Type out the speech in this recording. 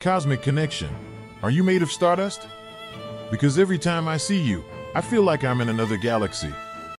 Cosmic connection. Are you made of stardust? Because every time I see you, I feel like I'm in another galaxy.